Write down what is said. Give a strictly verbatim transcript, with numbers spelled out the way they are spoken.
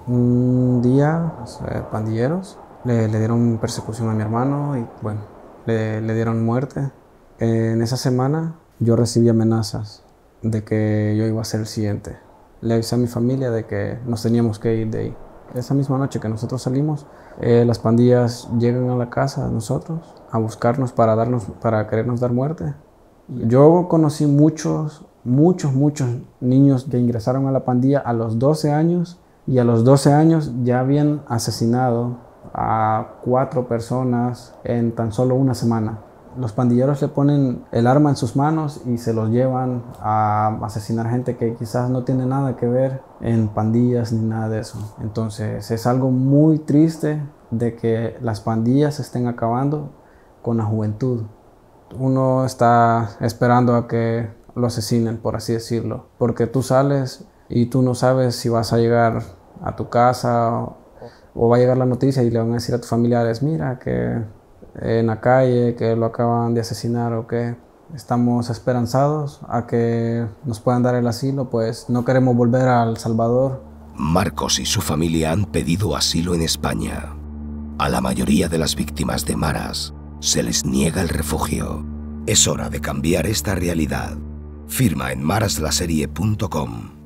Un día, pues, eh, pandilleros le, le dieron persecución a mi hermano y bueno, le, le dieron muerte. Eh, en esa semana yo recibí amenazas de que yo iba a ser el siguiente. Le avisé a mi familia de que nos teníamos que ir de ahí. Esa misma noche que nosotros salimos, eh, las pandillas llegan a la casa de nosotros a buscarnos para, darnos, para querernos dar muerte. Yo conocí muchos, muchos, muchos niños que ingresaron a la pandilla a los doce años y a los doce años ya habían asesinado a cuatro personas en tan solo una semana. Los pandilleros le ponen el arma en sus manos y se los llevan a asesinar gente que quizás no tiene nada que ver en pandillas ni nada de eso. Entonces es algo muy triste de que las pandillas estén acabando con la juventud. Uno está esperando a que lo asesinen, por así decirlo, porque tú sales y tú no sabes si vas a llegar a tu casa o va a llegar la noticia y le van a decir a tus familiares, mira que en la calle, que lo acaban de asesinar o que estamos esperanzados a que nos puedan dar el asilo, pues no queremos volver a El Salvador. Marcos y su familia han pedido asilo en España. A la mayoría de las víctimas de maras se les niega el refugio. Es hora de cambiar esta realidad. Firma en maraslaserie punto com.